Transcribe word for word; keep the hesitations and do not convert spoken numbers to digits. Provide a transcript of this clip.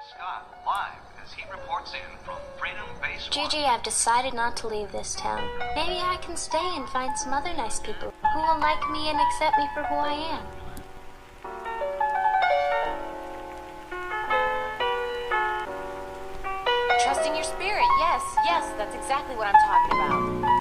Scott live as he reports in from Freedom Base one. Gigi, I've decided not to leave this town. Maybe I can stay and find some other nice people who will like me and accept me for who I am. Trusting your spirit, yes, yes, that's exactly what I'm talking about.